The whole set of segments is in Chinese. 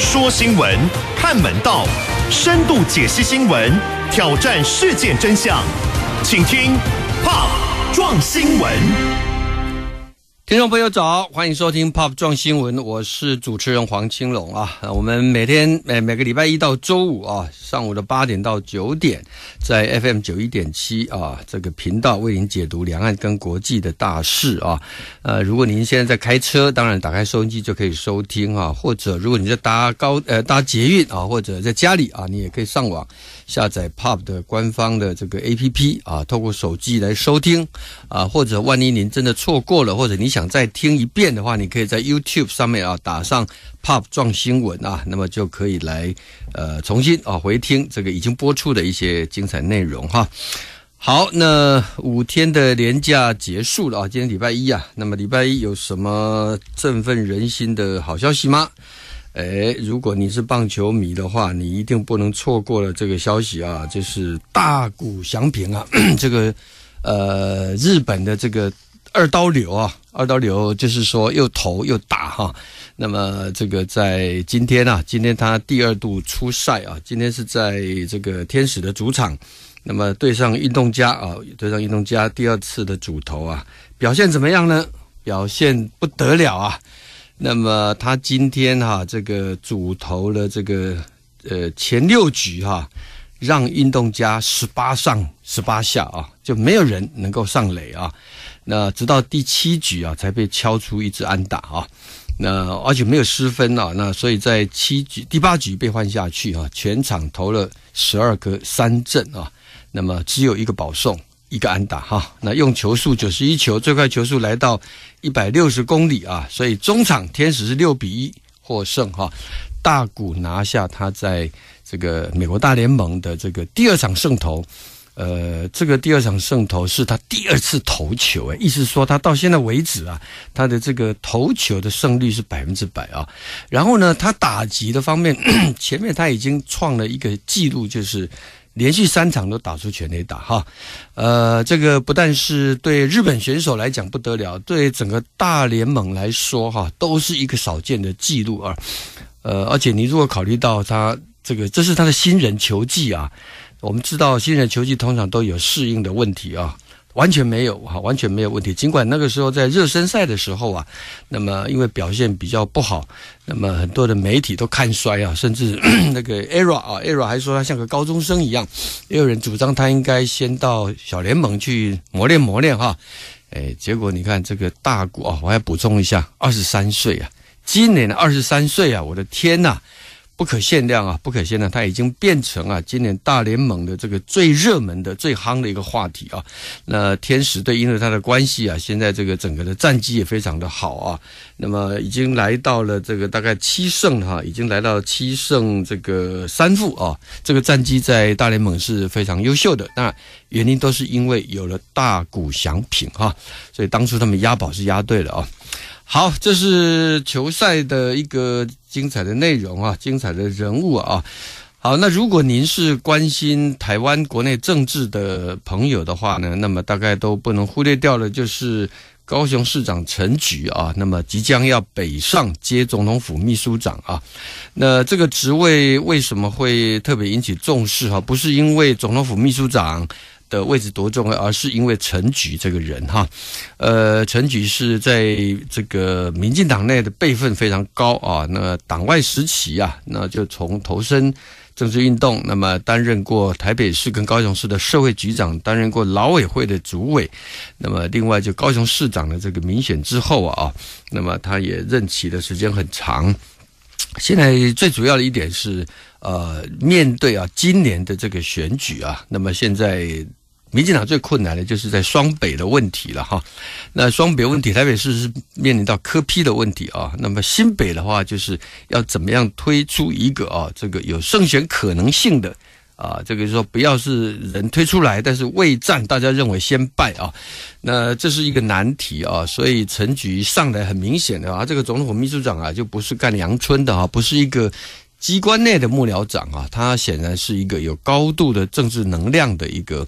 说新闻，看门道，深度解析新闻，挑战事件真相，请听 Pop 撞新闻。 听众朋友早，欢迎收听 Pop 撞新闻，我是主持人黄清龙啊。我们每个礼拜一到周五啊，上午的8点到9点，在 FM 91.7啊这个频道为您解读两岸跟国际的大事啊。如果您现在在开车，当然打开收音机就可以收听啊，或者如果你在搭捷运啊，或者在家里啊，你也可以上网下载 Pop 的官方的这个 APP 啊，透过手机来收听啊，或者万一您真的错过了，或者你想再听一遍的话，你可以在 YouTube 上面啊打上 Pop 撞新闻啊，那么就可以来重新回听这个已经播出的一些精彩内容哈。好，那5天的连假结束了啊，今天礼拜一啊，那么礼拜一有什么振奋人心的好消息吗？如果你是棒球迷的话，你一定不能错过了这个消息啊，就是大谷翔平啊，这个日本的这个二刀流就是说又投又打哈。那么这个在今天他第2度出赛啊，今天是在这个天使的主场，那么对上运动家第2次的主投啊，表现怎么样呢？表现不得了啊。那么他今天这个主投了这个前6局让运动家18上18下啊，就没有人能够上垒啊。那直到第7局才被敲出一支安打啊。那而且没有失分啊，那所以在第8局被换下去啊，全场投了12颗3振啊，那么只有1个保送，1个安打哈。那用球数91球，最快球速来到160公里啊，所以中场天使是6-1获胜哈。大谷拿下他在这个美国大联盟的这个第2场胜投。这个第2场胜投是他第2次投球，意思是说他到现在为止啊，他的这个投球的胜率是100%啊。然后呢，他打击的方面，前面他已经创了一个纪录，就是连续3场都打出全垒打哈。这个不但是对日本选手来讲不得了，对整个大联盟来说都是一个少见的纪录啊。而且你如果考虑到他这是他的新人球季啊。我们知道新人球季通常都有适应的问题啊，完全没有问题。尽管那个时候在热身赛的时候啊，那么因为表现比较不好，那么很多的媒体都看衰啊，甚至那个 ERA 还说他像个高中生一样，也有人主张他应该先到小联盟去磨练哈。结果你看这个大谷啊，我还补充一下，23岁啊，今年23岁啊，我的天哪！不可限量，它已经变成今年大联盟的这个最热门的、最夯的一个话题啊。那天使队因为他的关系啊，现在这个整个的战绩也非常的好啊。那么已经来到了这个大概7胜已经来到7胜这个3负啊。这个战绩在大联盟是非常优秀的。那原因都是因为有了大谷翔平所以当初他们押宝是押对了啊。好，这是球赛的一个精彩的内容精彩的人物啊。好，那如果您是关心台湾国内政治的朋友的话呢，那么大概都不能忽略掉了，就是高雄市长陈菊啊，那么即将要北上接总统府秘书长啊。那这个职位为什么会特别引起重视不是因为总统府秘书长的位置多重要，而是因为陈菊这个人陈菊是在这个民进党内的辈分非常高啊。那党外时期啊，那就从投身政治运动，那么担任过台北市跟高雄市的社会局长，担任过劳委会的主委，那么另外就高雄市长的这个民选之后那么他也任期的时间很长。现在最主要的一点是面对今年的这个选举那么现在民进党最困难的就是在双北的问题了那双北问题，台北市是面临到柯 P 的问题那么新北的话，就是要怎么样推出一个这个有胜选可能性的这个说不要是人推出来，但是未战大家认为先败那这是一个难题所以陈菊上来很明显的这个总统府秘书长就不是干阳春的不是一个机关内的幕僚长他显然是一个有高度的政治能量的一个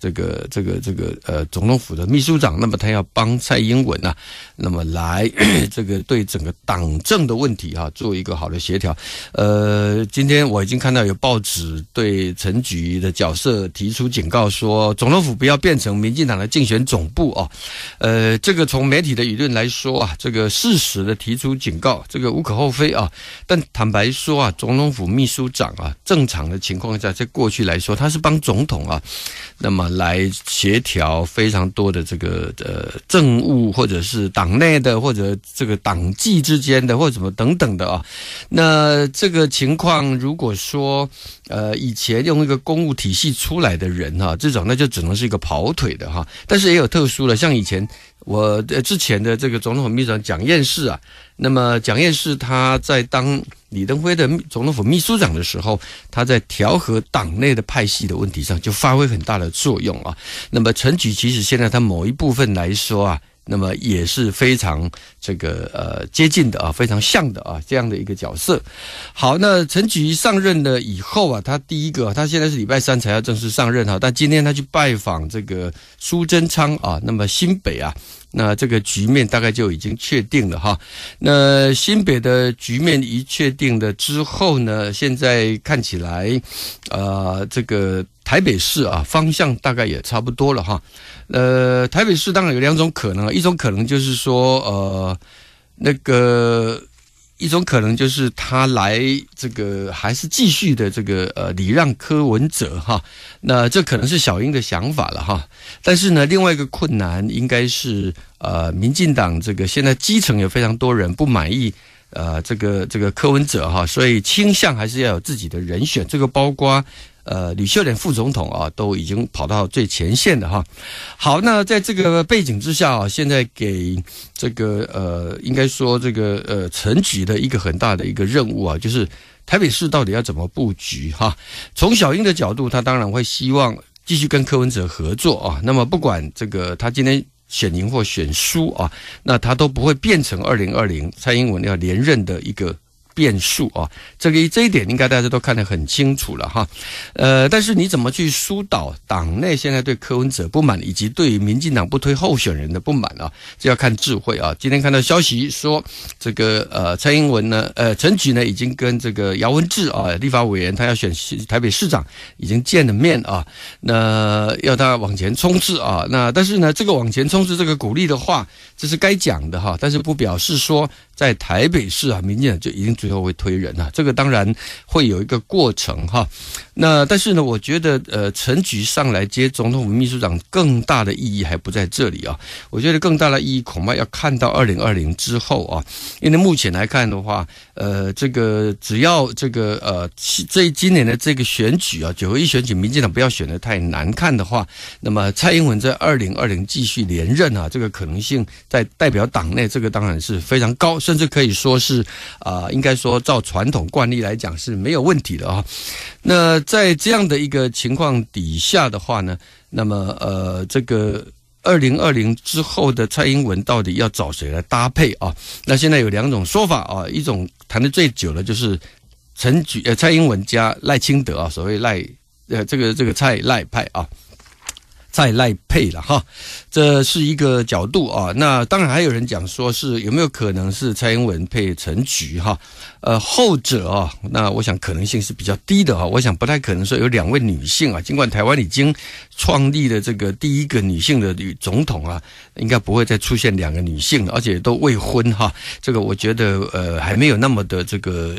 总统府的秘书长，那么他要帮蔡英文啊，那么来对整个党政的问题做一个好的协调。今天我已经看到有报纸对陈菊的角色提出警告说，总统府不要变成民进党的竞选总部啊。这个从媒体的舆论来说啊，这个适时的提出警告，这个无可厚非啊。但坦白说啊，总统府秘书长啊，正常的情况下，在过去来说，他是帮总统啊，那么来协调非常多的这个政务，或者是党内的，或者这个党纪之间的，或者什么等等的啊。那这个情况，如果说以前用一个公务体系出来的人这种那就只能是一个跑腿的哈。但是也有特殊的，像以前我之前的这个总统府秘书长蒋彦士啊，那么蒋彦士他在当李登辉的总统府秘书长的时候，他在调和党内的派系的问题上就发挥很大的作用啊。那么陈菊其实现在他某一部分来说啊，那么也是非常接近的啊，非常像的啊，这样的一个角色。好，那陈菊上任了以后啊，他第一个，他现在是礼拜三才要正式上任哈，但今天他去拜访这个苏贞昌啊，那么新北啊，那这个局面大概就已经确定了哈。那新北的局面一确定了之后呢，现在看起来这个台北市啊方向大概也差不多了哈。台北市当然有两种可能，一种可能就是说一种可能就是他来这个还是继续的这个礼让柯文哲哈，那这可能是小英的想法了哈。但是呢，另外一个困难应该是民进党这个现在基层有非常多人不满意这个柯文哲哈，所以倾向还是要有自己的人选，这个包括吕秀莲副总统啊，都已经跑到最前线的哈。好，那在这个背景之下啊，现在给这个应该说这个陈菊的一个很大的一个任务啊，就是台北市到底要怎么布局哈。从小英的角度，他当然会希望继续跟柯文哲合作啊。那么不管这个他今天选赢或选输啊，那他都不会变成2020蔡英文要连任的一个变数啊，这一点应该大家都看得很清楚了哈。但是你怎么去疏导党内现在对柯文哲不满，以及对于民进党不推候选人的不满啊，这要看智慧啊。今天看到消息说，这个蔡英文呢，陈菊呢已经跟这个姚文智啊立法委员，他要选台北市长，已经见了面啊，那要他往前冲刺啊。那但是呢，这个往前冲刺这个鼓励的话，这是该讲的哈，但是不表示说在台北市啊，民进党就一定最后会推人啊，这个当然会有一个过程哈。那但是呢，我觉得陈菊上来接总统府秘书长更大的意义还不在这里啊。我觉得更大的意义恐怕要看到2020之后啊，因为目前来看的话，这个只要这个今年的这个选举啊，9合1选举，民进党不要选得太难看的话，那么蔡英文在2020继续连任啊，这个可能性在代表党内，这个当然是非常高，甚至可以说是应该说照传统惯例来讲是没有问题的啊。那在这样的一个情况底下的话呢，那么这个2020之后的蔡英文到底要找谁来搭配啊？那现在有两种说法啊，一种谈得最久的就是蔡英文加赖清德啊，所谓这个蔡赖派啊。蔡赖配了哈，这是一个角度啊。那当然还有人讲说是有没有可能是蔡英文配陈菊哈，后者啊，那我想可能性是比较低的哈。我想不太可能说有2位女性啊，尽管台湾已经创立了这个第一个女性的总统啊，应该不会再出现2个女性了，而且都未婚哈。这个我觉得还没有那么的这个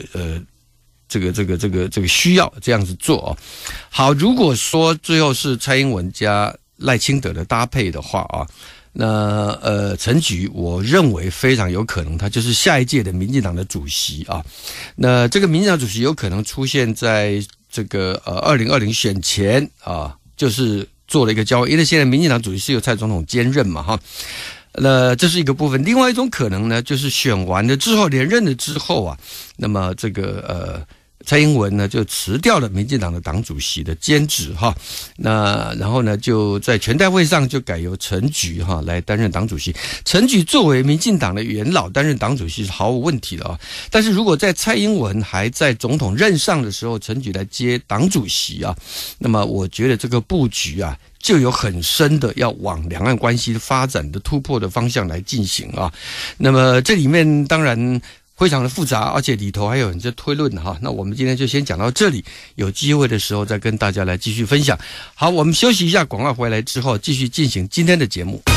需要这样子做哦。好，如果说最后是蔡英文加赖清德的搭配的话啊，那陈菊我认为非常有可能他就是下一届的民进党的主席啊。那这个民进党主席有可能出现在这个2020选前啊，就是做了一个交换，因为现在民进党主席是由蔡总统兼任嘛哈。那这是一个部分，另外一种可能呢，就是选完了之后连任了之后啊，那么这个蔡英文呢就辞掉了民进党的党主席的兼职哈，那然后呢就在全代会上就改由陈菊哈来担任党主席。陈菊作为民进党的元老担任党主席是毫无问题的啊，但是如果在蔡英文还在总统任上的时候，陈菊来接党主席啊，那么我觉得这个布局啊就有很深的要往两岸关系发展的突破的方向来进行啊。那么这里面当然非常的复杂，而且里头还有很多推论哈。那我们今天就先讲到这里，有机会的时候再跟大家来继续分享。好，我们休息一下，广告回来之后继续进行今天的节目。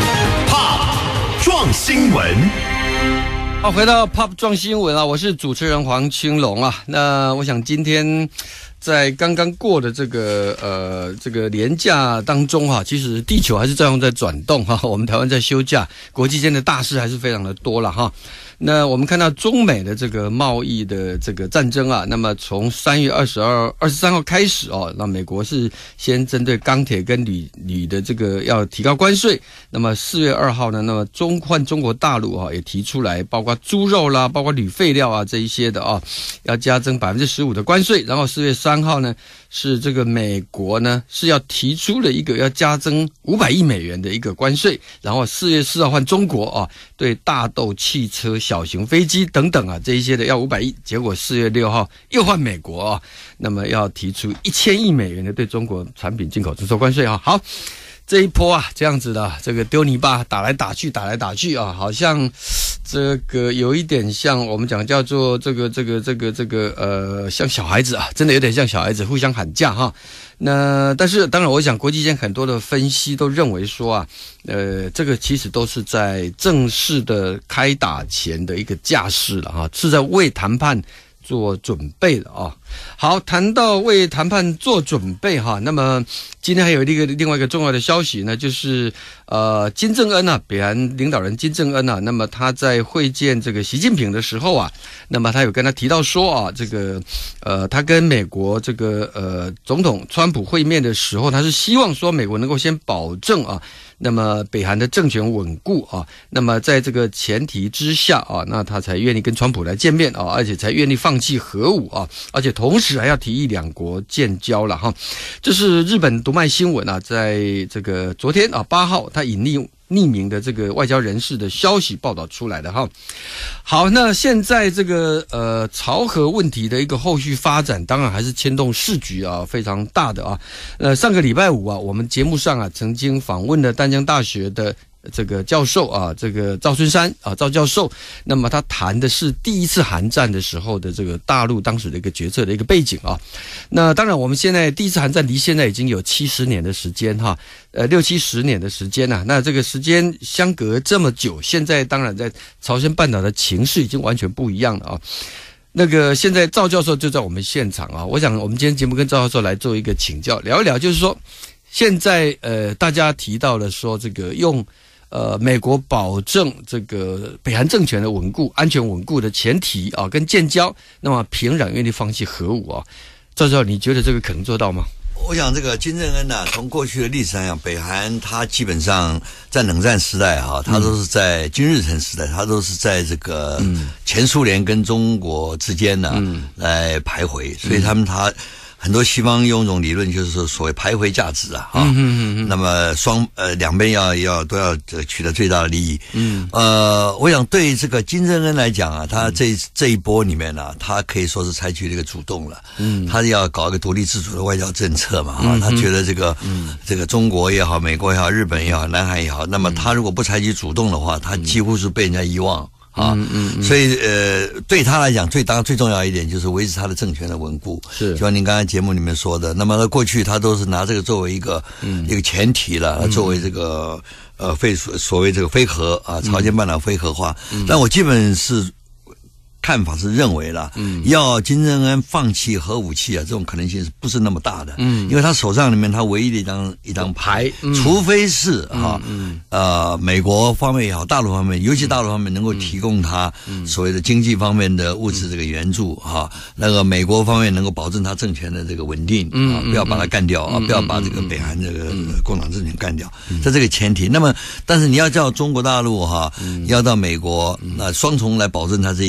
Pop 撞新闻。 好，回到 Pop 撞新闻啊，我是主持人黄清龙啊。那我想今天在刚刚过的这个连假当中哈，其实地球还是照样在转动哈，我们台湾在休假，国际间的大事还是非常的多了哈。那我们看到中美的这个贸易的这个战争啊，那么从3月23号开始哦，那美国是先针对钢铁跟铝的这个要提高关税，那么4月2号呢，那么中国大陆啊也提出来，包括猪肉啦，包括铝废料啊这一些的啊，要加征15%的关税，然后4月3号呢是这个美国呢是要提出了一个要加征500亿美元的一个关税，然后4月4号换中国啊，对大豆、汽车、小型飞机等等啊这一些的要500亿，结果4月6号又换美国啊，那么要提出1000亿美元的对中国产品进口征收关税啊。好，这一波啊这样子的这个丢泥巴打来打去啊，好像这个有一点像我们讲叫做这个像小孩子啊，真的有点像小孩子互相喊价哈。那但是当然我想国际间很多的分析都认为说啊，这个其实都是在正式的开打前的一个架势了哈，是在为谈判做准备的啊。好，谈到为谈判做准备哈，那么今天还有另外一个重要的消息呢，就是金正恩啊，北韩领导人金正恩啊，那么他在会见这个习近平的时候啊，那么他有跟他提到说啊，这个他跟美国这个总统川普会面的时候，他是希望说美国能够先保证啊，那么北韩的政权稳固啊，那么在这个前提之下啊，那他才愿意跟川普来见面啊，而且才愿意放弃核武啊，而且同时还要提议两国建交了哈。这是日本读卖新闻啊，在这个昨天啊8号，他隐匿名的这个外交人士的消息报道出来的哈。好，那现在这个朝核问题的一个后续发展，当然还是牵动世局啊非常大的啊。上个礼拜五啊，我们节目上啊曾经访问了淡江大学的这个教授啊，这个赵春山啊，赵教授，那么他谈的是第一次韩战的时候的这个大陆当时的一个决策的一个背景啊。那当然我们现在第一次韩战离现在已经有70年的时间哈，60-70年的时间啊，那这个时间相隔这么久，现在当然在朝鲜半岛的情势已经完全不一样了啊。那个现在赵教授就在我们现场啊，我想我们今天节目跟赵教授来做一个请教，聊一聊，就是说现在大家提到了说这个用美国保证这个北韩政权的稳固、安全稳固的前提啊，跟建交，那么平壤愿意放弃核武啊，赵教授，你觉得这个可能做到吗？ 我想这个金正恩啊，从过去的历史上讲，北韩他基本上在冷战时代哈，他都是在金日成时代，他都是在这个前苏联跟中国之间呢来徘徊，所以他很多西方用一种理论，就是所谓徘徊价值啊，那么两边都要取得最大的利益。我想对这个金正恩来讲啊，他这一波里面呢，他可以说是采取了一个主动了，他要搞一个独立自主的外交政策嘛，他觉得这个中国也好，美国也好，日本也好，南韩也好，那么他如果不采取主动的话，他几乎是被人家遗忘。所以对他来讲，最重要一点就是维持他的政权的稳固。是，就像您刚才节目里面说的，那么过去他都是拿这个作为一个前提了，作为这个所谓这个非核啊，朝鲜半岛非核化。但我基本是看法是认为啦，要金正恩放弃核武器啊，这种可能性是不是那么大的？因为他手上里面他唯一的一张牌，除非是美国方面也好，大陆方面，尤其大陆方面能够提供他所谓的经济方面的物质这个援助哈，那个美国方面能够保证他政权的这个稳定啊，不要把他干掉啊，不要把这个北韩这个共党政权干掉，在这个前提。那么，但是你要叫中国大陆哈，要到美国那双重来保证他这一点呢？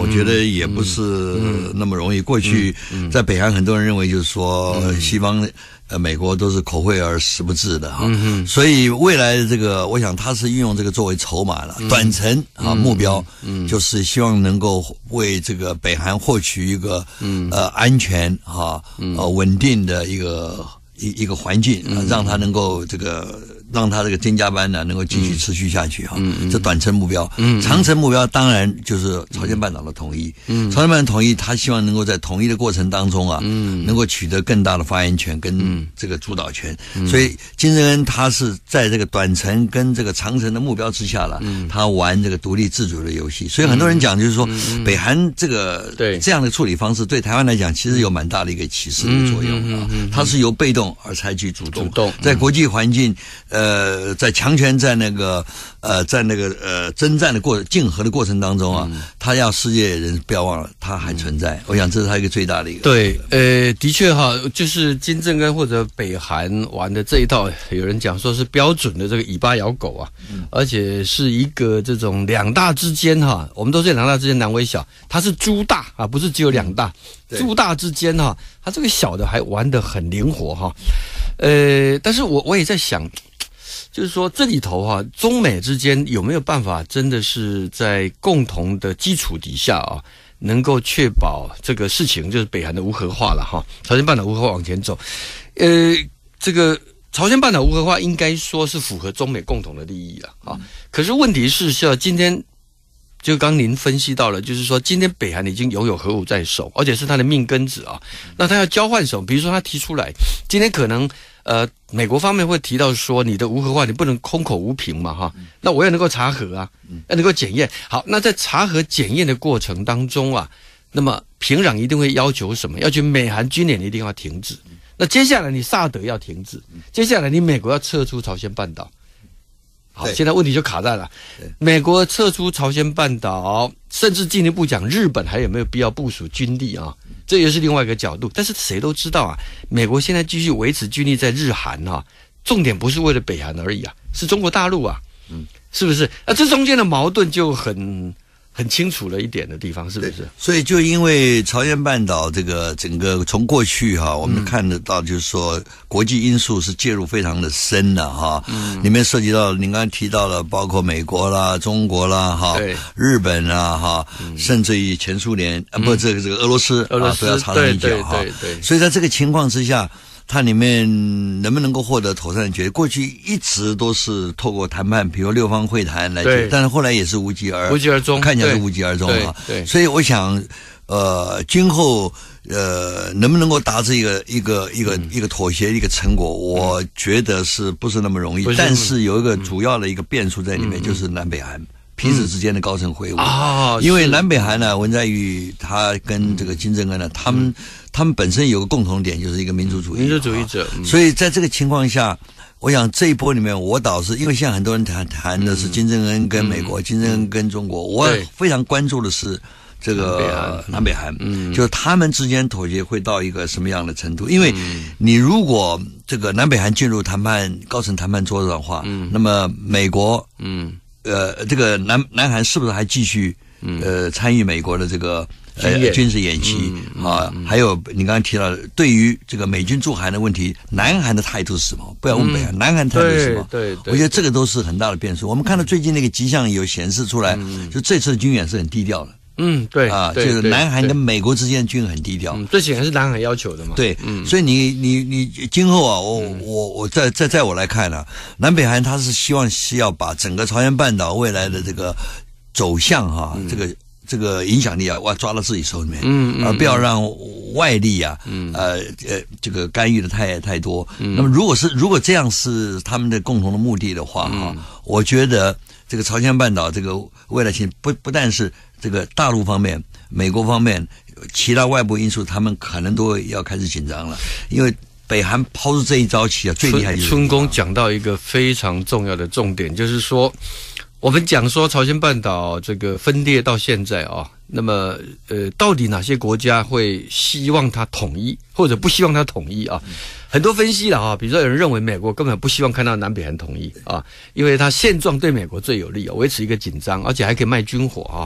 我觉得也不是那么容易。过去在北韩，很多人认为就是说西方美国都是口惠而实不至的哈，所以未来的这个，我想他是运用这个作为筹码了，短程目标，就是希望能够为这个北韩获取一个安全稳定的一个环境，让他能够让他这个增加班呢能够继续持续下去哈，这短程目标，长程目标当然就是朝鲜半岛的统一，朝鲜半岛统一，他希望能够在统一的过程当中能够取得更大的发言权跟这个主导权，所以金正恩他是在这个短程跟这个长程的目标之下了，他玩这个独立自主的游戏，所以很多人讲就是说，北韩这个这样的处理方式对台湾来讲其实有蛮大的一个启示的作用啊，它是由被动而采取主动，在国际环境在强权在那个征战的竞合的过程当中他要世界人不要忘了他还存在，我想这是他一个最大的一个对，的确哈，就是金正恩或者北韩玩的这一套，有人讲说是标准的这个尾巴咬狗啊，而且是一个这种两大之间哈，我们都是两大之间难为小，它是猪大啊，不是只有两大，猪大之间哈，它这个小的还玩得很灵活哈，但是我也在想。就是说，这里头中美之间有没有办法，真的是在共同的基础底下能够确保这个事情，就是北韩的无核化了哈，朝鲜半岛无核化往前走。这个朝鲜半岛无核化应该说是符合中美共同的利益了啊。可是问题是今天就刚您分析到了，就是说今天北韩已经拥有核武在手，而且是他的命根子啊。那他要交换什么？比如说他提出来，今天可能美国方面会提到说，你的无核化你不能空口无凭嘛哈，那我要能够查核啊，要能够检验。好，那在查核检验的过程当中那么平壤一定会要求什么？要求美韩军演一定要停止。那接下来你萨德要停止，接下来你美国要撤出朝鲜半岛。好，现在问题就卡在了，美国撤出朝鲜半岛，甚至进一步讲，日本还有没有必要部署军力啊？这也是另外一个角度。但是谁都知道美国现在继续维持军力在日韩重点不是为了北韩而已是中国大陆是不是？这中间的矛盾就很清楚了一点的地方，是不是？ 所以就因为朝鲜半岛这个整个从过去我们看得到，就是说国际因素是介入非常的深的里面涉及到您刚才提到了，包括美国啦、中国啦日本啦甚至于前苏联这个俄罗斯都要插上一脚对。 所以在这个情况之下，它里面能不能够获得妥善的解决？过去一直都是透过谈判，比如六方会谈来解决，但是后来也是无疾而终，看起来是无疾而终对， 所以我想，今后能不能够达至一个妥协一个成果，我觉得是不是那么容易？但是有一个主要的一个变数在里面，就是南北韩彼此之间的高层会晤因为南北韩呢，文在寅他跟这个金正恩呢，他们本身有个共同点，就是一个民族主义者， 所以在这个情况下，我想这一波里面，我倒是因为现在很多人谈的是金正恩跟美国，金正恩跟中国，我非常关注的是这个南北韩，就是他们之间妥协会到一个什么样的程度？因为你如果这个南北韩进入高层谈判桌子的话，那么美国，这个南韩是不是还继续参与美国的这个军事演习还有你刚才提到的，对于这个美军驻韩的问题，南韩的态度是什么？不要问北韩，南韩态度是什么？ 对， 我觉得这个都是很大的变数。我们看到最近那个迹象有显示出来，就这次的军演是很低调的。 对就是南韩跟美国之间的军很低调， 这显然是南韩要求的嘛。 对，所以你今后我在我来看南北韩他是希望是要把整个朝鲜半岛未来的这个走向这个影响力要抓到自己手里面，而不要让外力这个干预的太多。那么如果这样是他们的共同的目的的话我觉得这个朝鲜半岛这个未来性不但是这个大陆方面、美国方面，其他外部因素，他们可能都要开始紧张了，因为北韩抛出这一招棋最厉害就是春宫讲到一个非常重要的重点，就是说，我们讲说朝鲜半岛这个分裂到现在那么到底哪些国家会希望它统一，或者不希望它统一很多分析了比如说有人认为美国根本不希望看到南北韩统一因为它现状对美国最有利维持一个紧张，而且还可以卖军火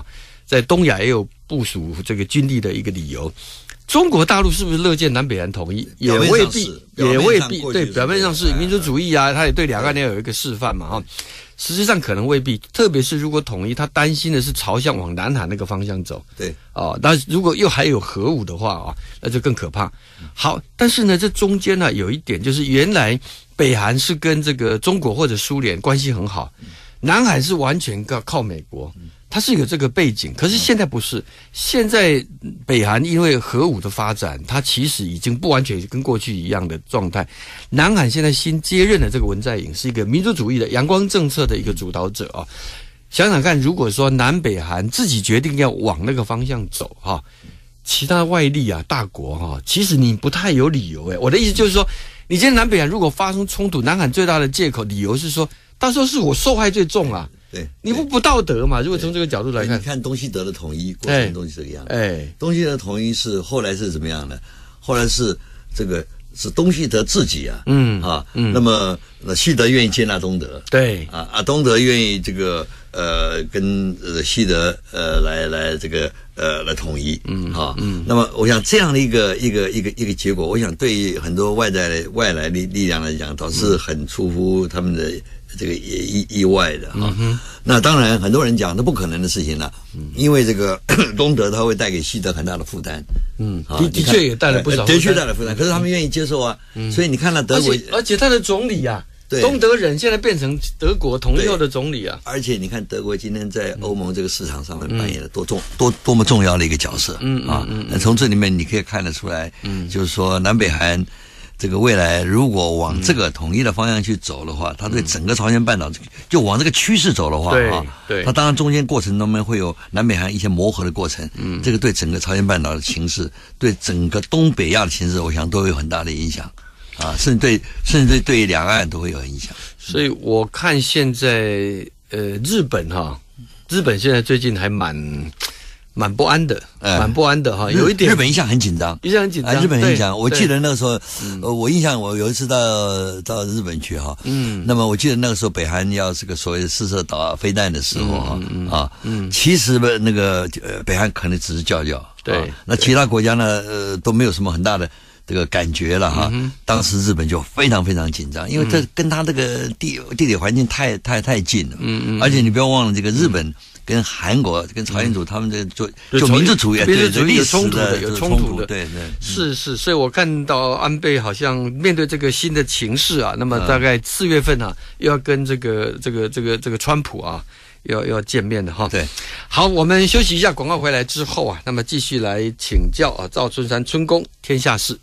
在东亚也有部署这个军力的一个理由。中国大陆是不是乐见南北韩统一？也未必，也未必。对，表面上是民族主义啊，他也对两岸要有一个示范嘛，实际上可能未必。特别是如果统一，他担心的是朝向往南韩那个方向走。 对， 但如果又还有核武的话那就更可怕。好，但是呢，这中间呢有一点就是原来北韩是跟这个中国或者苏联关系很好，南韩是完全靠美国。它是有这个背景，可是现在不是。现在北韩因为核武的发展，它其实已经不完全跟过去一样的状态。南韩现在新接任的这个文在寅是一个民族主义的阳光政策的一个主导者啊。想想看，如果说南北韩自己决定要往那个方向走其他外力大国其实你不太有理由我的意思就是说，你今天南北韩如果发生冲突，南韩最大的借口理由是说，到时候是我受害最重啊。 对， 你不道德嘛？如果从这个角度来看， 你看东西德的统一过程东西这个样子。东西德的统一是后来是怎么样呢？后来是这个是东西德自己那么西德愿意接纳东德， 对东德愿意这个跟西德来这个来统一，那么我想这样的一个结果，我想对于很多外来力量来讲，倒是很出乎他们的这个意外的那当然很多人讲那不可能的事情了，因为这个东德它会带给西德很大的负担， 的确也带了不少负担， 的确带了负担，可是他们愿意接受啊，所以你看到德国， 而且他的总理东德人现在变成德国统一后的总理而且你看德国今天在欧盟这个市场上面扮演了多么重要的一个角色从这里面你可以看得出来，就是说南北韩这个未来如果往这个统一的方向去走的话，它对整个朝鲜半岛就往这个趋势走的话对， 它当然中间过程中面会有南北韩一些磨合的过程，这个对整个朝鲜半岛的情势，对整个东北亚的情势，我想都有很大的影响甚至对两岸都会有影响。 所以我看现在日本现在最近还蛮不安的，有一点。 日本一向很紧张，日本很紧张。我记得那个时候，我印象我有一次到日本去那么我记得那个时候北韩要这个所谓的试射导飞弹的时候其实那个北韩可能只是叫， 对， 那其他国家呢都没有什么很大的这个感觉了当时日本就非常非常紧张，因为这跟他这个地理环境太近了，而且你不要忘了这个日本跟韩国跟朝鲜族他们这就民族主义有冲突的， 对， 是，所以我看到安倍好像面对这个新的情势那么大概4月份又要跟这个川普要见面的对， 好，我们休息一下，广告回来之后那么继续来请教赵春山春宫天下事。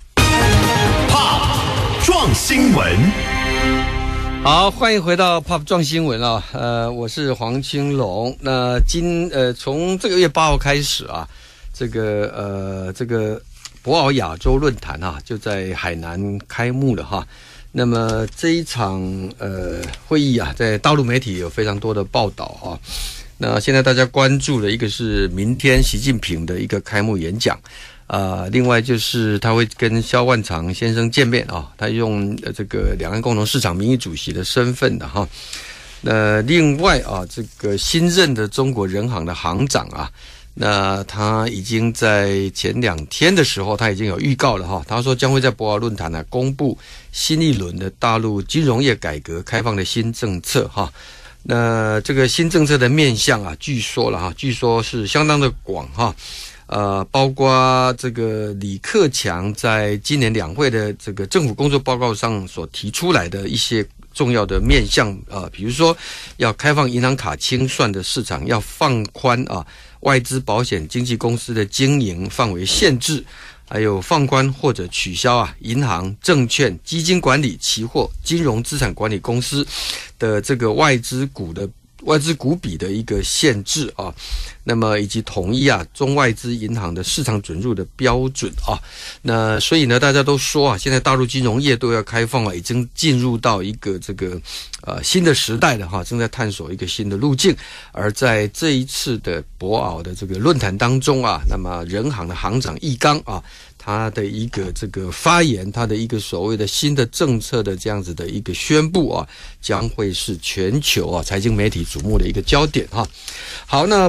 Pop 撞新闻， 好，欢迎回到 Pop 撞新闻我是黄清龙。那从这个月8号开始这个博鳌亚洲论坛就在海南开幕了那么这一场会议在大陆媒体有非常多的报道那现在大家关注的一个是明天习近平的一个开幕演讲另外就是他会跟萧万长先生见面他用这个两岸共同市场名誉主席的身份的那另外这个新任的中国人行的行长那他已经在前2天的时候他已经有预告了他说将会在博鳌论坛公布新一轮的大陆金融业改革开放的新政策那这个新政策的面向据说是相当的广包括这个李克强在今年两会的这个政府工作报告上所提出来的一些重要的面向比如说要开放银行卡清算的市场，要放宽外资保险经纪公司的经营范围限制，还有放宽或者取消银行、证券、基金管理、期货、金融资产管理公司的这个外资股比的一个限制那么以及统一中外资银行的市场准入的标准那所以呢大家都说现在大陆金融业都要开放已经进入到一个这个新的时代了正在探索一个新的路径。而在这一次的博鳌的这个论坛当中那么人行的行长易纲他的一个这个发言，他的一个所谓的新的政策的这样子的一个宣布将会是全球财经媒体瞩目的一个焦点好，那博鳌论坛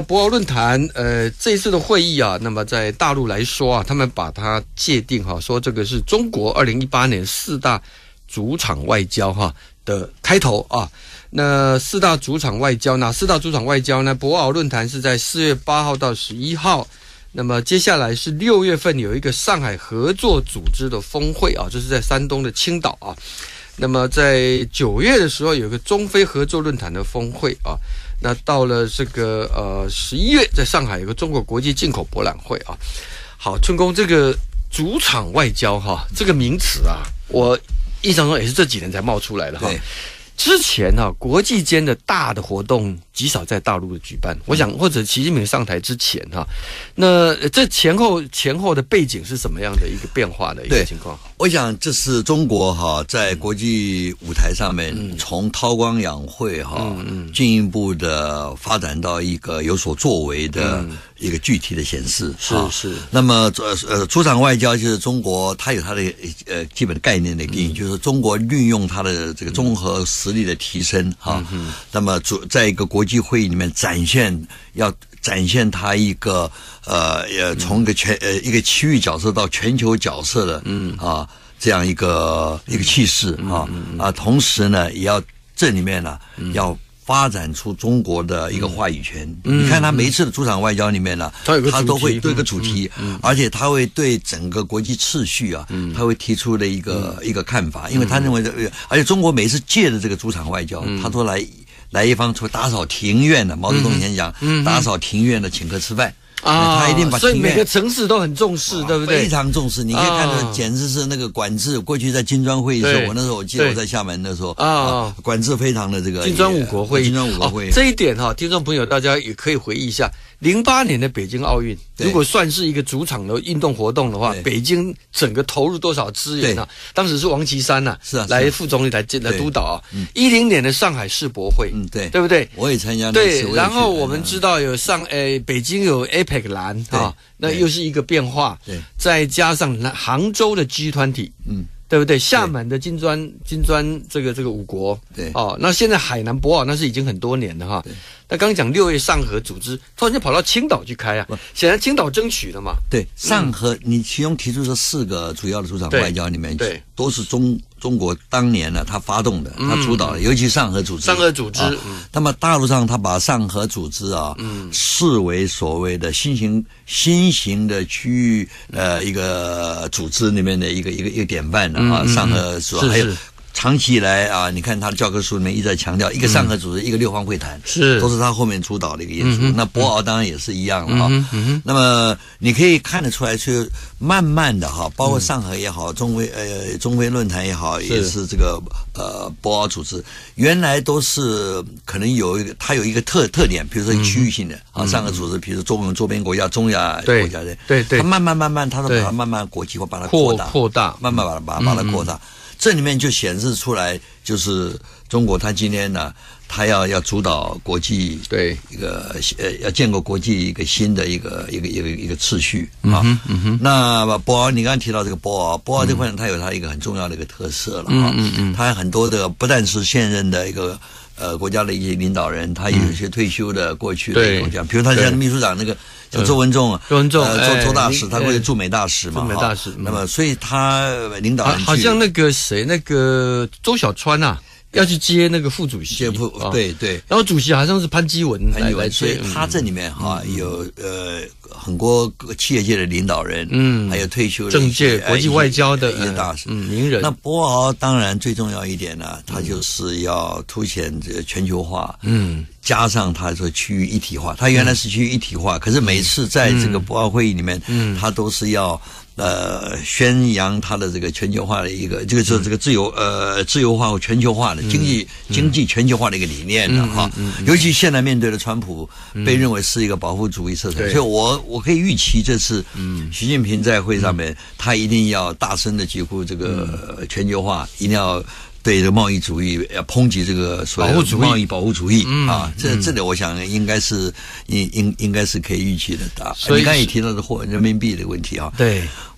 坛，这一次的会议啊，那么在大陆来说啊，他们把它界定哈，说这个是中国2018年4大主场外交哈的开头啊。那4大主场外交，哪4大主场外交呢？博鳌论坛是在4月8号到11号。那么接下来是6月份有一个上海合作组织的峰会啊，这是在山东的青岛啊。那么在9月的时候有一个中非合作论坛的峰会啊。那到了这个11月，在上海有个中国国际进口博览会啊。好，春公，这个主场外交哈，这个名词啊，我印象中也是这几年才冒出来的哈。之前哈，国际间的大的活动极少在大陆的举办。我想，或者习近平上台之前哈，那这前后的背景是什么样的一个变化的一个情况？ 我想这是中国哈在国际舞台上面从韬光养晦哈，进一步的发展到一个有所作为的一个具体的显示。 是。 那么主场外交就是中国它有它的基本的概念的定义，就是中国运用它的这个综合实力的提升哈，那么在一个国际会议里面展现它一个从一个区域角色到全球角色的这样一个气势同时呢也要这里面呢要发展出中国的一个话语权。你看他每一次的主场外交里面呢，他都会对一个主题，而且他会对整个国际秩序啊，他会提出的一个看法，因为他认为而且中国每次借的这个主场外交，他都来一方说打扫庭院的，毛泽东以前讲，打扫庭院的请客吃饭。他一定把， 所以每个城市都很重视，对不对？ 非常重视，你可以看到，简直是那个管制。过去在金砖会议的时候，我记得我在厦门的时候管制非常的这个金砖五国会议，这一点哈，听众朋友大家也可以回忆一下。08年的北京奥运，如果算是一个主场的运动活动的话，北京整个投入多少资源啊？当时是王岐山呐，来副总理来督导啊。10年的上海世博会，对不对？ 我也参加。 对，然后我们知道有北京有 APEC 蓝啊，那又是一个变化。对，再加上杭州的 G20，对不对？厦门的金砖这个五国，对哦，那现在海南博鳌那是已经很多年了哈。那刚讲6月上合组织，突然间跑到青岛去开啊，显然青岛争取了嘛。对， 上合你其中提出这4个主要的主场外交里面，对，都是中国当年呢他发动的，他主导的，尤其上合组织。那么大陆上他把上合组织视为所谓的新型的区域一个组织里面的一个典范的上合组织还有。长期以来啊，你看他的教科书里面一直在强调一个上合组织，一个6方会谈，都是他后面主导的一个因素。那博鳌当然也是一样了哈。那么你可以看得出来，是慢慢的哈，包括上合也好，中非论坛也好，也是这个博鳌组织，原来都是可能它有一个特点，比如说区域性的上合组织，比如周边国家、中亚国家的，对，它慢慢，它都把它慢慢国际化，把它扩大，慢慢把它扩大。这里面就显示出来，就是中国它今天呢，它要主导国际一个要建构国际一个新的一个秩序啊。那博鳌，你刚刚提到这个博鳌这块，它有它一个很重要的一个特色了啊。它很多的不但是现任的一个国家的一些领导人，他有一些退休的过去的国家，比如他现在的秘书长那个。像周文重周大使，他会驻美大使嘛？驻美大使。那么，所以他领导人好像那个周小川啊，要去接那个副主席。 对。 然后主席好像是潘基文来所以他这里面有很多企业界的领导人，还有退休的政界、国际外交的一些大使， 名人。 那博鳌当然最重要一点呢，他就是要凸显这个全球化，加上他说区域一体化。他原来是区域一体化，可是每次在这个博鳌会议里面，他都是要宣扬他的这个全球化的一个这个自由化或全球化的经济全球化的一个理念的哈。尤其现在面对的川普，被认为是一个保护主义色彩，所以我可以预期这次习近平在会上面，他一定要大声的疾呼这个全球化，一定要对这个贸易主义要抨击这个所谓的贸易保护主义啊。这里我想应该是应该是可以预期的。所以你刚才也提到的人民币的问题啊。 对，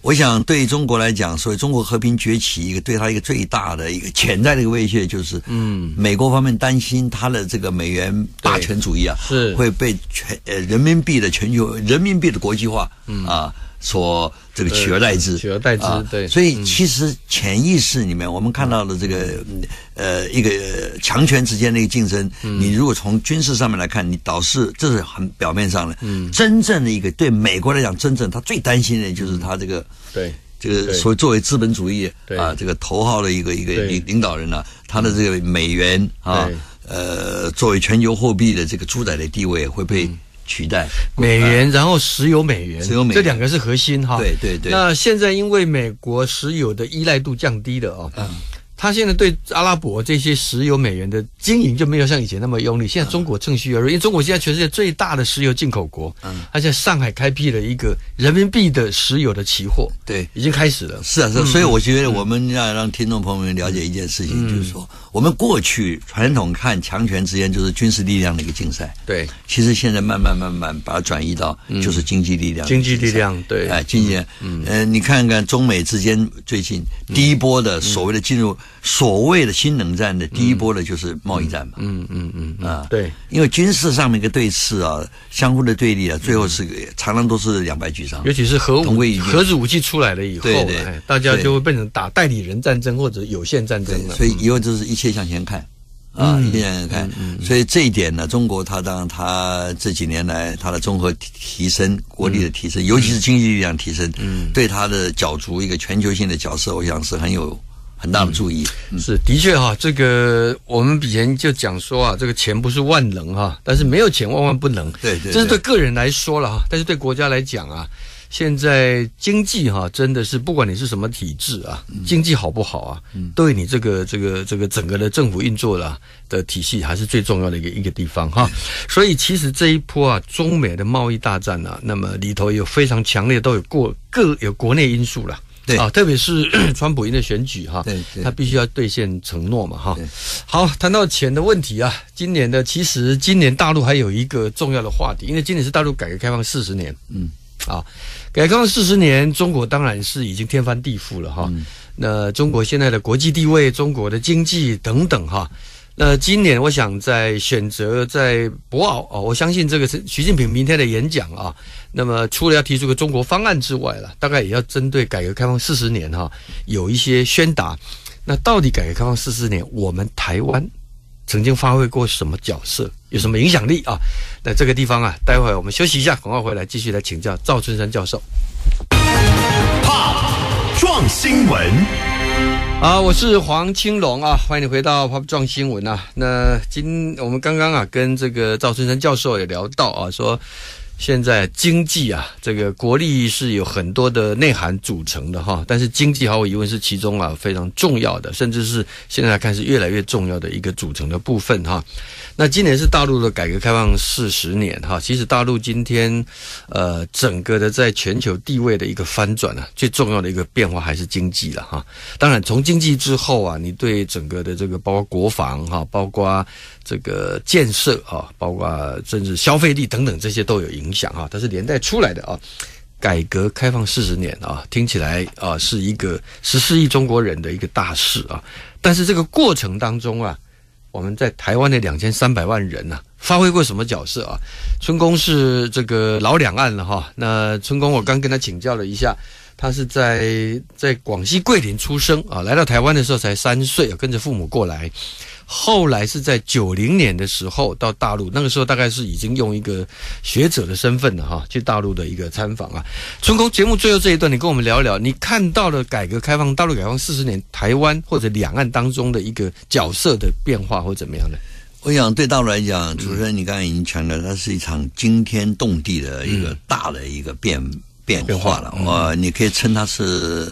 我想对中国来讲，所以中国和平崛起对它一个最大的一个潜在的一个威胁就是，美国方面担心它的这个美元霸权主义啊， 是会被人民币的全球人民币的国际化所这个取而代之， 对， 所以其实潜意识里面我们看到的这个一个强权之间的一个竞争，你如果从军事上面来看，你倒是这是很表面上的，真正的一个对美国来讲，真正他最担心的就是他这个对。 这个所谓作为资本主义这个头号的一个领导人他的这个美元作为全球货币的这个主宰的地位会被取代美元，然后石油美元，这两个是核心哈。 对。 那现在因为美国石油的依赖度降低了他现在对阿拉伯这些石油美元的经营就没有像以前那么用力。现在中国趁虚而入，因为中国现在全世界最大的石油进口国，它在上海开辟了一个人民币的石油的期货， 对， 已经开始了。 是啊，所以我觉得我们要让听众朋友们了解一件事情，就是说我们过去传统看强权之间就是军事力量的一个竞赛， 对， 其实现在慢慢把它转移到就是经济力量， 经济力量，对， 经济，你看看中美之间最近第一波的所谓的进入所谓的新冷战的第一波的就是贸易战嘛， 对， 因为军事上面一个对峙相互的对立最后是常常都是两败俱伤， 尤其是核子武器出来了以后，对，大家就会变成打代理人战争或者有限战争了， 所以以后就是一切向前看。一定要看，所以这一点呢，中国它当然它这几年来它的综合提升、国力的提升，尤其是经济力量提升，对它的角逐一个全球性的角色，我想是很大的注意。 是的确这个我们以前就讲说这个钱不是万能但是没有钱万万不能。 对， 这是对个人来说了但是对国家来讲现在经济真的是不管你是什么体制经济好不好对你这个整个的政府运作的体系还是最重要的一个地方所以其实这一波中美的贸易大战那么里头有非常强烈都有有国内因素了。 对特别是川普赢的选举对， 他必须要兑现承诺嘛好，谈到钱的问题其实今年大陆还有一个重要的话题，因为今年是大陆改革开放40年。改革开放40年，中国当然是已经天翻地覆了那中国现在的国际地位、中国的经济等等那今年我想在选择在博鳌我相信这个是习近平明天的演讲那么除了要提出个中国方案之外大概也要针对改革开放40年有一些宣达。那到底改革开放40年，我们台湾曾经发挥过什么角色，有什么影响力那这个地方待会我们休息一下，广告回来继续来请教赵春山教授。 撞新闻我是黄青龙欢迎你回到 Pop 撞新闻那我们刚刚跟这个赵春山教授也聊到说现在经济这个国力是有很多的内涵组成的但是经济毫无疑问是其中非常重要的，甚至是现在来看是越来越重要的一个组成的部分那今年是大陆的改革开放40年其实大陆今天整个的在全球地位的一个翻转最重要的一个变化还是经济了当然从经济之后你对整个的这个包括国防包括这个建设包括甚至消费力等等这些都有影响它是连带出来的改革开放40年听起来是一个14亿中国人的一个大事但是这个过程当中我们在台湾的2300万人发挥过什么角色春宫是这个老两岸了那春宫我刚跟他请教了一下，他是在广西桂林出生来到台湾的时候才3岁跟着父母过来，后来是在90年的时候到大陆，那个时候大概是已经用一个学者的身份了去大陆的一个参访春宫，节目最后这一段你跟我们聊聊你看到了大陆改革开放40年台湾或者两岸当中的一个角色的变化或怎么样的。 我想对大陆来讲，主持人你刚才已经强调它是一场惊天动地的一个大的一个变化了你可以称它是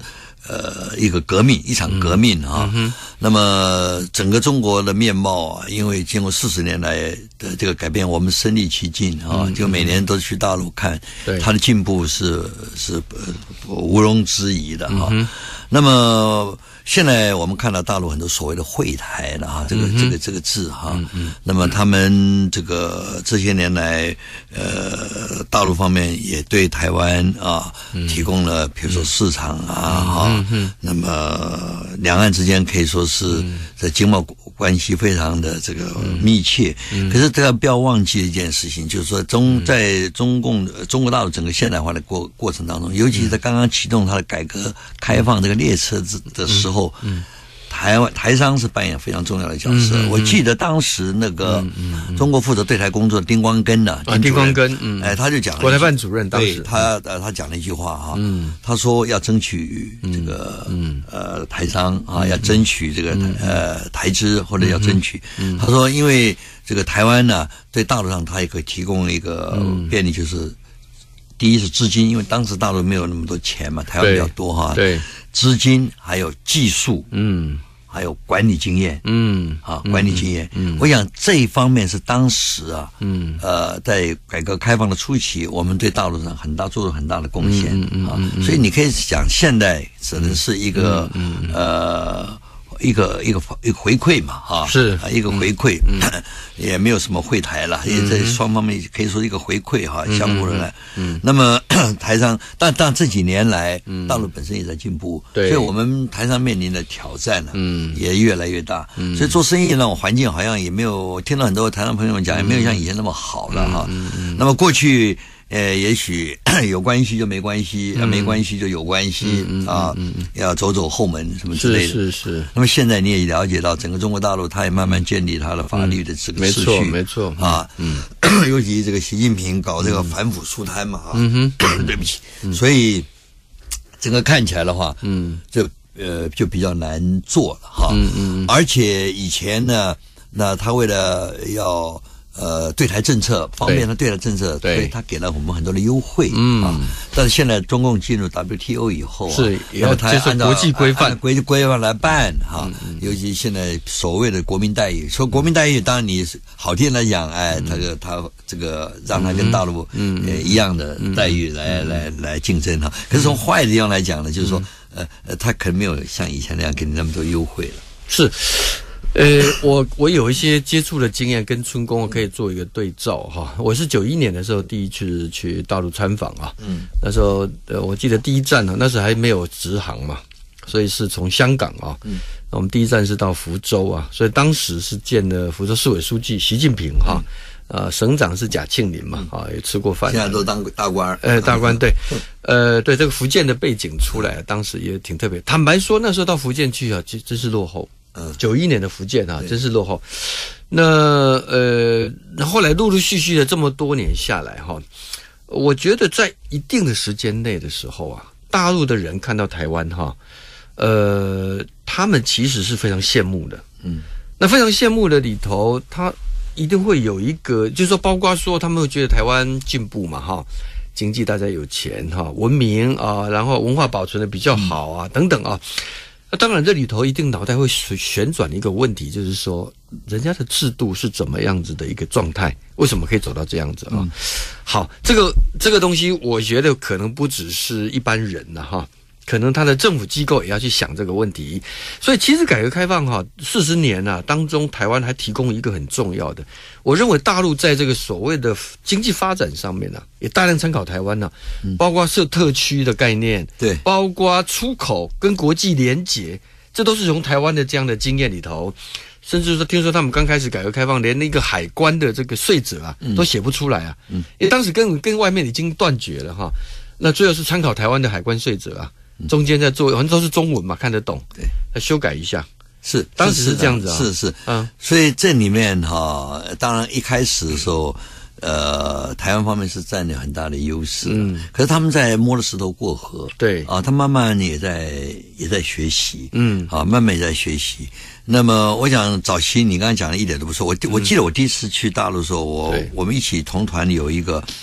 一个革命，一场革命啊。那么整个中国的面貌啊，因为经过40年来的这个改变，我们身历其境啊，就每年都去大陆看，它的进步是毋庸置疑的哈。那么现在我们看到大陆很多所谓的会台了哈，这个字哈，那么他们这些年来，大陆方面也对台湾啊提供了比如说市场啊那么两岸之间可以说是在经贸关系非常的这个密切，可是不要忘记一件事情，就是说在中国大陆整个现代化的过程当中，尤其是在刚刚启动它的改革开放这个列车的时候，台商是扮演非常重要的角色。我记得当时那个中国负责对台工作的丁光根呢， 丁光根， 他就讲了国台办主任，当时他讲了一句话哈，他说要争取这个台商啊，要争取这个台资或者要争取，他说因为这个台湾呢对大陆上它也可以提供一个便利，就是第一是资金，因为当时大陆没有那么多钱嘛，台湾比较多哈，对，资金还有技术，还有管理经验，管理经验，我想这一方面是当时啊，在改革开放的初期，我们对大陆上做了很大的贡献啊，所以你可以讲，现在只能是一个一个回馈嘛，哈， 是一个回馈，也没有什么会台了，也在双方面可以说一个回馈哈，相互的来。那么台上，但这几年来，大陆本身也在进步，所以我们台上面临的挑战呢，也越来越大。所以做生意那种环境好像也没有，我听到很多台上朋友们讲，也没有像以前那么好了哈。那么过去。也许有关系就没关系，没关系就有关系啊，要走后门什么之类的。是。那么现在你也了解到，整个中国大陆它也慢慢建立它的法律的这个秩序， 没错啊，尤其这个习近平搞这个反腐肃贪嘛，对不起，所以整个看起来的话，就比较难做了哈，而且以前呢，那他为了要。对台政策方面的对台政策，所以他给了我们很多的优惠啊。但是现在中共进入 WTO 以后啊， 然后他按照国际规范来办哈。尤其现在所谓的国民待遇，说国民待遇，当然你好听来讲，他这个让他跟大陆一样的待遇来竞争哈。可是从坏的地方来讲呢，就是说他可能没有像以前那样给你那么多优惠了。 是。我有一些接触的经验跟春宫可以做一个对照哈。我是91年的时候第一次去大陆参访啊，那时候我记得第一站呢，那时候还没有直航嘛，所以是从香港啊，我们第一站是到福州啊，所以当时是见了福州市委书记习近平哈，省长是贾庆林嘛，也吃过饭， 现在都当大官， 大官对，对这个福建的背景出来，当时也挺特别。坦白说，那时候到福建去啊，真是落后。91年的福建啊，真是落后。那后来陆陆续续的这么多年下来哈，我觉得在一定的时间内的时候啊，大陆的人看到台湾哈，他们其实是非常羡慕的。那非常羡慕的里头，他一定会有一个，就是说，包括说他们会觉得台湾进步嘛哈，经济大家有钱哈，文明啊，然后文化保存的比较好啊，等等啊。那当然，这里头一定脑袋会旋转一个问题，就是说，人家的制度是怎么样子的一个状态？为什么可以走到这样子啊？好，这个东西，我觉得可能不只是一般人了哈，可能他的政府机构也要去想这个问题。所以，其实改革开放哈40年啊当中，台湾还提供一个很重要的，我认为大陆在这个所谓的经济发展上面呢，也大量参考台湾呢，包括设特区的概念， 对， 包括出口跟国际连结，这都是从台湾的这样的经验里头，甚至说听说他们刚开始改革开放，连那个海关的这个税则啊，都写不出来啊，因为当时跟外面已经断绝了哈，那最后是参考台湾的海关税则啊。中间在做，反正都是中文嘛，看得懂，对，要修改一下。 是， 当时是这样子啊， 是，所以这里面哈，当然一开始的时候，台湾方面是占了很大的优势，可是他们在摸着石头过河， 对， 啊，他慢慢也在学习，慢慢也在学习。那么我想早期你刚才讲的一点都不错，我记得我第一次去大陆的时候，我们一起同团有一个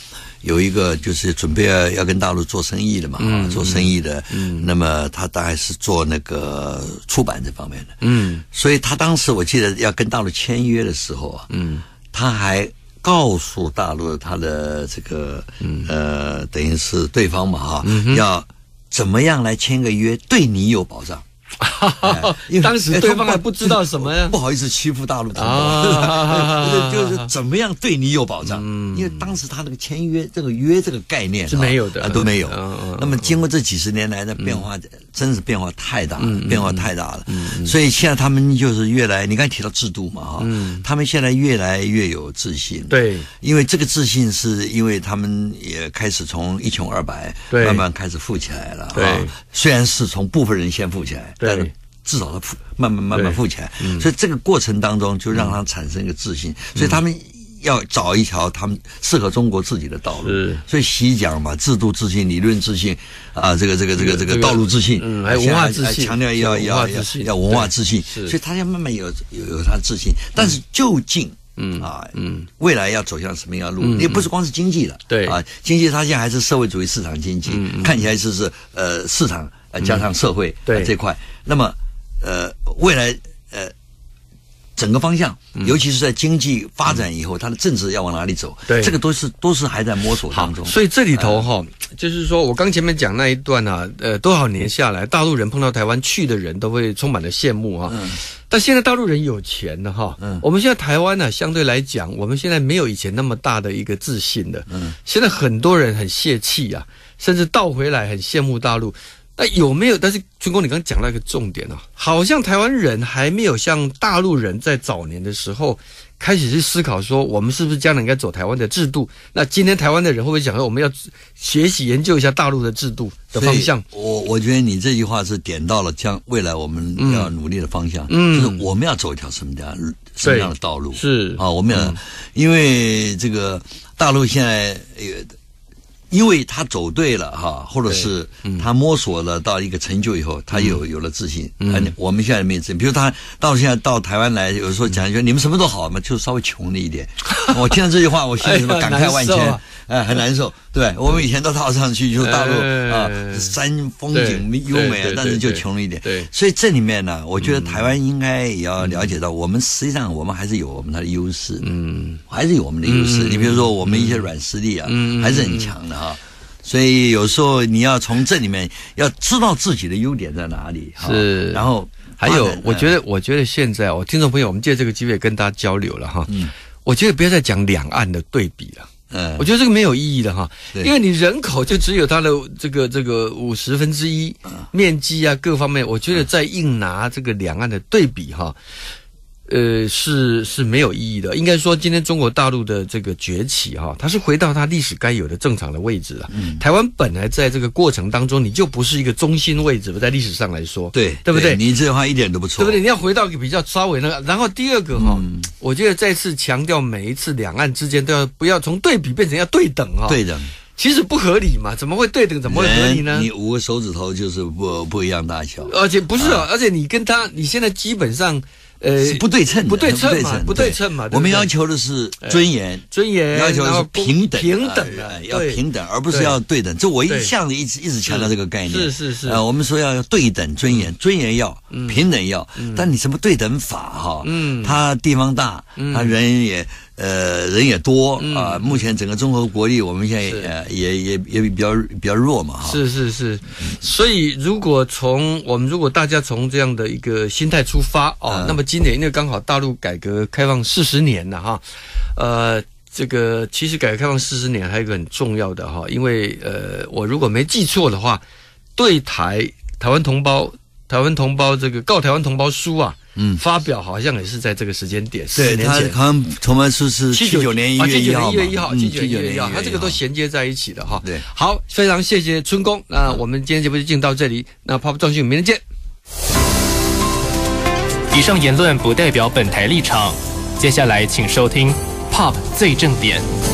有一个就是准备要跟大陆做生意的嘛，做生意的，那么他大概是做那个出版这方面的，所以他当时我记得要跟大陆签约的时候啊，他还告诉大陆他的这个等于是对方嘛要怎么样来签个约，对你有保障。 因为当时对方还不知道什么呀， 不好意思欺负大陆同胞，就是怎么样对你有保障。因为当时他那个签约这个概念是没有的， 都没有。那么经过这几十年来的变化，真是变化太大了，变化太大了。所以现在他们就是越来，你刚才提到制度嘛他们现在越来越有自信。 对， 因为这个自信是因为他们也开始从一穷二白慢慢开始富起来了。对，虽然是从部分人先富起来。但是至少他慢慢富起来，所以这个过程当中就让他产生一个自信，所以他们要找一条他们适合中国自己的道路。所以习讲嘛，制度自信、理论自信啊，这个道路自信， 还有文化自信， 强调要文化自信，所以他要慢慢有他的自信，但是究竟。未来要走向什么样的路？也不是光是经济了，对啊，经济它现在还是社会主义市场经济，看起来就是市场加上社会这块。那么未来整个方向，尤其是在经济发展以后，它的政治要往哪里走？对，这个都是还在摸索当中。 所以这里头就是说我刚前面讲那一段啊，多少年下来，大陆人碰到台湾去的人都会充满了羡慕但现在大陆人有钱了我们现在台湾呢，相对来讲，我们现在没有以前那么大的一个自信了。现在很多人很泄气啊，甚至倒回来很羡慕大陆。那有没有？但是春公，你刚刚讲到一个重点好像台湾人还没有像大陆人在早年的时候开始去思考说，我们是不是将来应该走台湾的制度？那今天台湾的人会不会讲说，我们要学习研究一下大陆的制度的方向？ 我觉得你这句话是点到了未来我们要努力的方向，就是我们要走一条什么样的道路？是啊，我们要因为这个大陆现在因为他走对了或者是他摸索了到一个成就以后，他有了自信。我们现在没有自信，比如他现在到台湾来，有时候讲一句你们什么都好嘛，就稍微穷了一点。我听到这句话，我心里感慨万千，很难受。对，我们以前都套上去，就是大陆山风景优美，但是就穷了一点。对，所以这里面呢，我觉得台湾应该也要了解到，我们实际上我们还是有我们的优势，还是有我们的优势。你比如说我们一些软实力还是很强的所以有时候你要从这里面要知道自己的优点在哪里，是。然后还有，我觉得现在听众朋友，我们借这个机会跟大家交流了我觉得不要再讲两岸的对比了。我觉得这个没有意义的因为你人口就只有它的这个1/50面积啊各方面，我觉得再硬拿这个两岸的对比是没有意义的。应该说，今天中国大陆的这个崛起它是回到它历史该有的正常的位置了。台湾本来在这个过程当中，你就不是一个中心位置，在历史上来说，对不对？ 你这句话一点都不错， 对不对？你要回到一个比较稍微那个。然后第二个我觉得再次强调，每一次两岸之间都要不要从对比变成要对等对等。 其实不合理嘛，怎么会对等？怎么会合理呢？ 你5个手指头就是不一样大小， 而且不是而且你跟他，你现在基本上。 不对称嘛。 我们要求的是尊严，要求的是平等，要平等，而不是要对等。这我一向一直强调这个概念。是。我们说要对等尊严，尊严要，平等要，但你什么对等法它地方大，它人也多目前整个综合国力，我们现在也比较弱嘛是。所以如果大家从这样的一个心态出发那么今年因为刚好大陆改革开放40年了这个其实改革开放40年还有一个很重要的因为我如果没记错的话，对台湾同胞这个告台湾同胞书发表好像也是在这个时间点，40年前。 好像同胞书是79年1月1号嘛 ，79年1月1号，它这个都衔接在一起的对，好，非常谢谢春公。那我们今天节目就进到这里，那 Pop 壮新明天见。 以上言论不代表本台立场，接下来请收听 Pop 最正点。